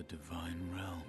divine realm.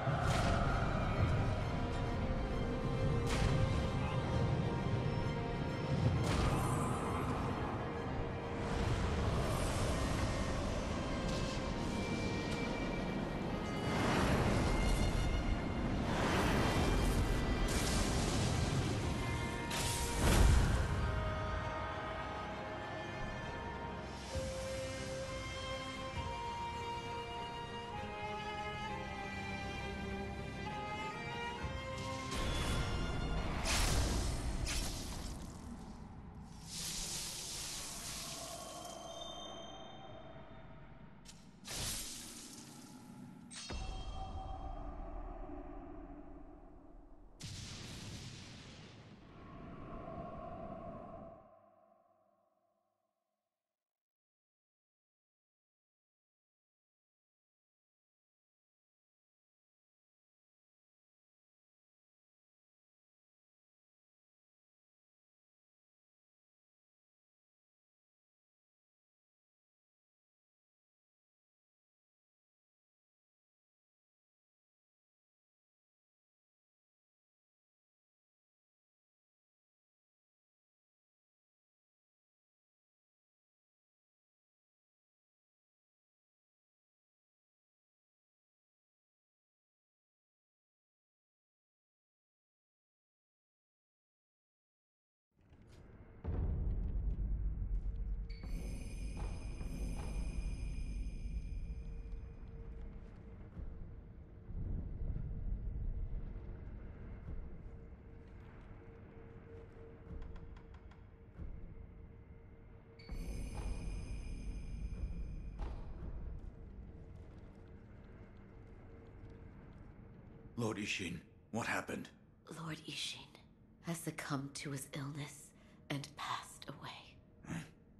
Lord Ishin, what happened? Lord Ishin has succumbed to his illness and passed away.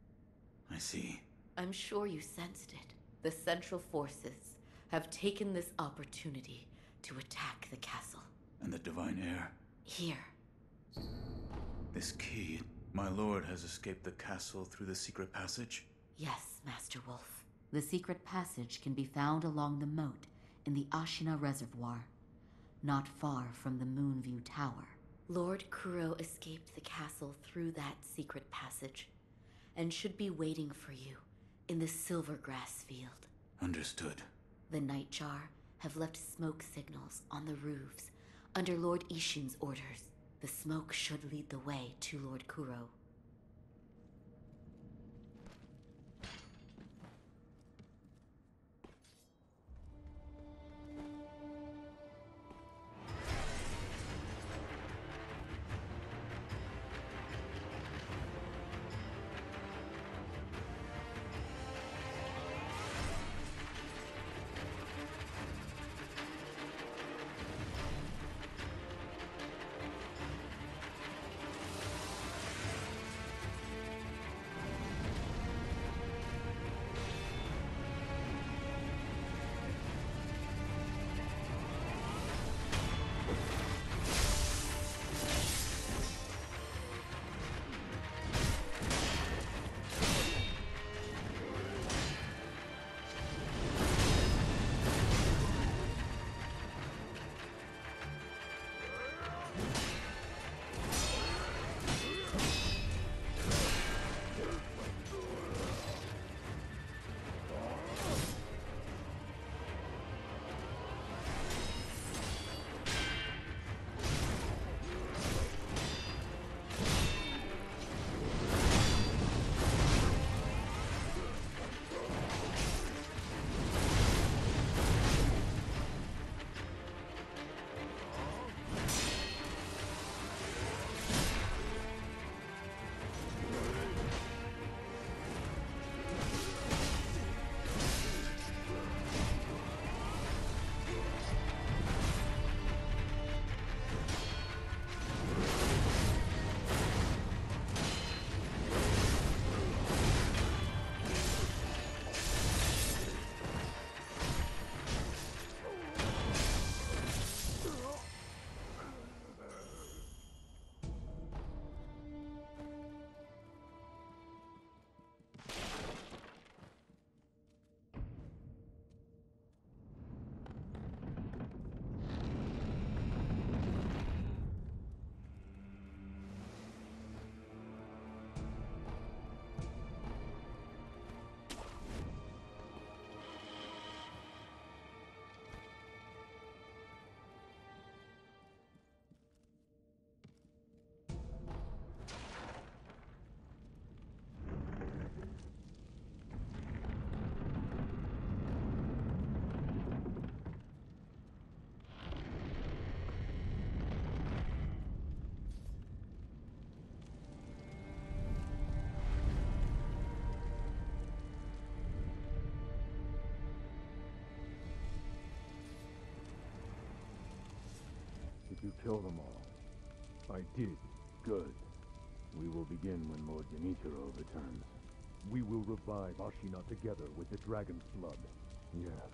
I see. I'm sure you sensed it. The Central Forces have taken this opportunity to attack the castle. And the Divine Heir? Here. This key, my lord has escaped the castle through the secret passage? Yes, Master Wolf. The secret passage can be found along the moat in the Ashina Reservoir, not far from the Moonview Tower. Lord Kuro escaped the castle through that secret passage, and should be waiting for you in the Silvergrass Field. Understood. The Nightjar have left smoke signals on the roofs under Lord Ishin's orders. The smoke should lead the way to Lord Kuro. You kill them all. I did. Good. We will begin when Lord Genichiro returns. We will revive Ashina together with the dragon's blood. Yes.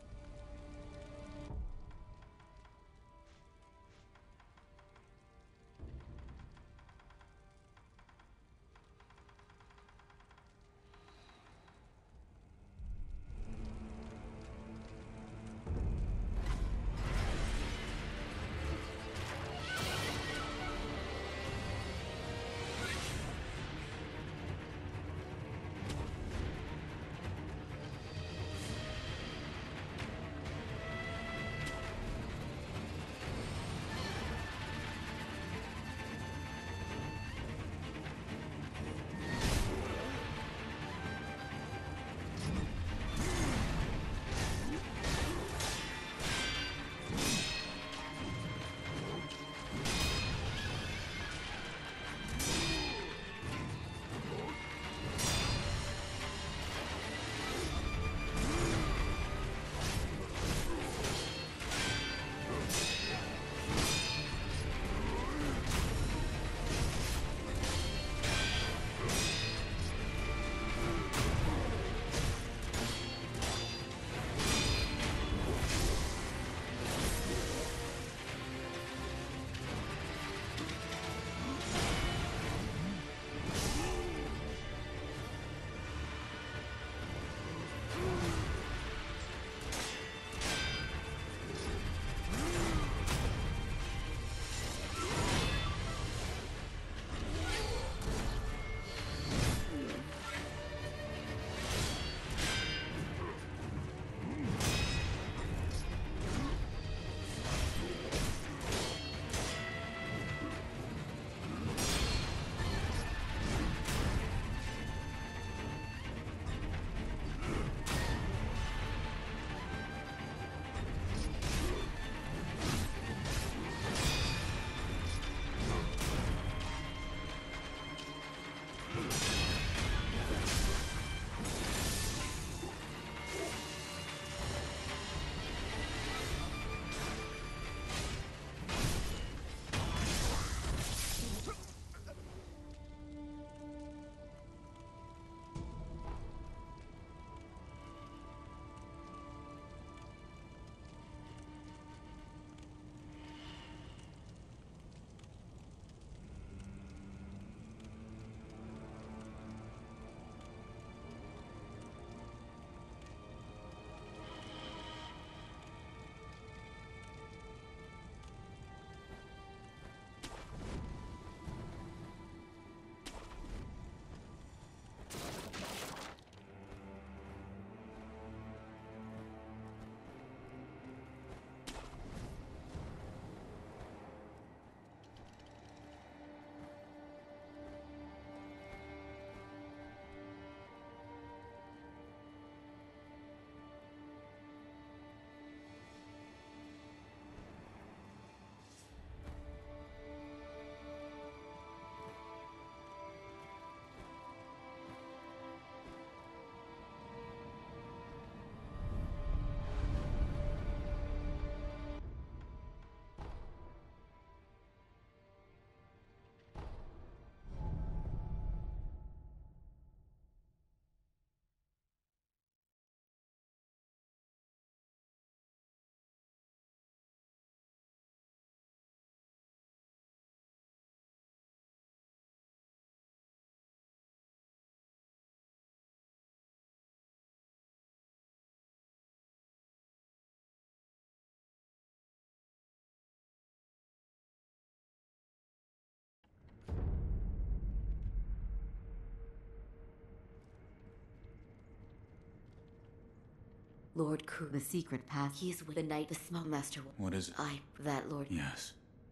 Lord Ku, the secret path. He's with the knight, the small master. What is it? That Lord. Yes.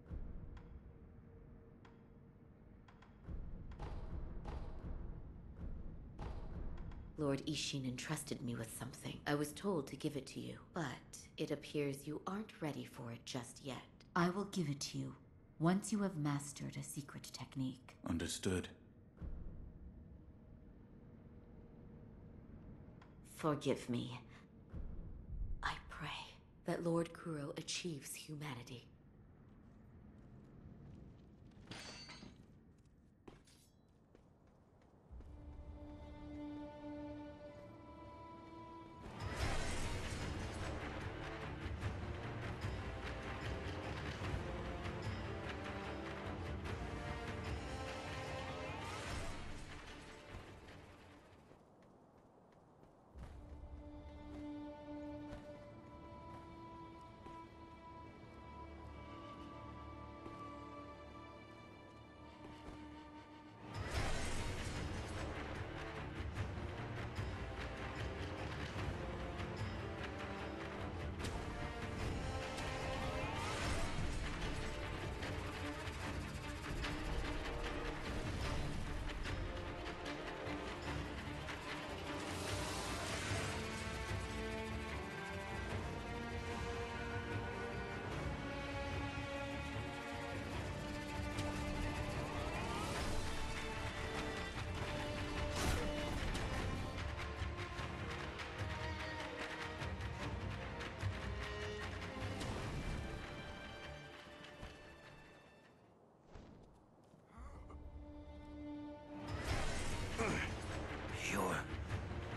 Lord Ishin entrusted me with something. I was told to give it to you, but it appears you aren't ready for it just yet. I will give it to you once you have mastered a secret technique. Understood. Forgive me. I pray that Lord Kuro achieves humanity.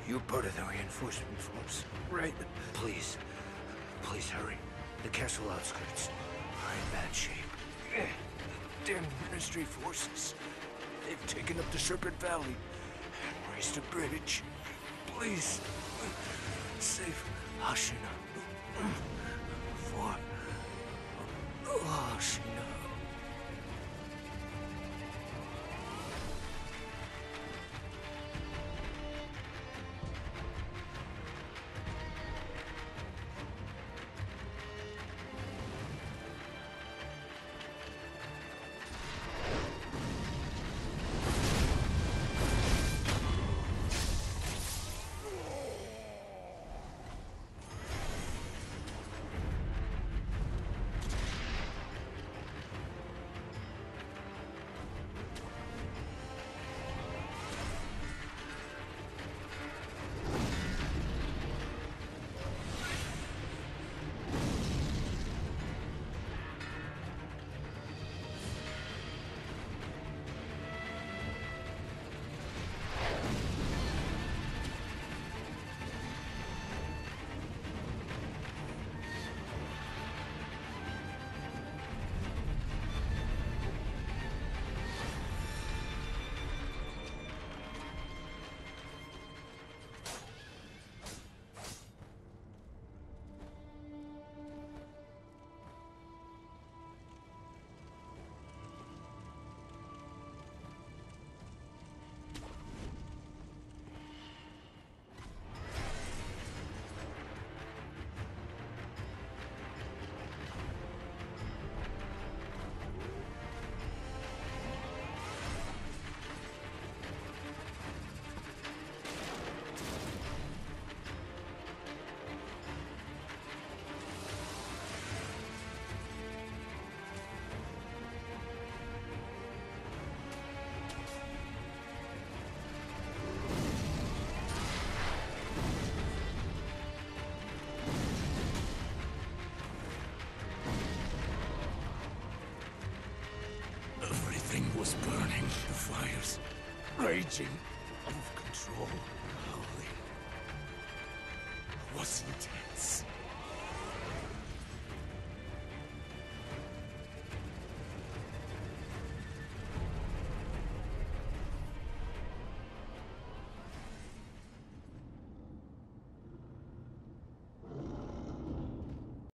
You're part of the reinforcement force, right? Please. Please hurry. The castle outskirts are in bad shape. Damn Ministry forces. They've taken up the Serpent Valley and raised a bridge. Please. Save Ashina. For Ashina. Everything was burning, the fires raging, out of control.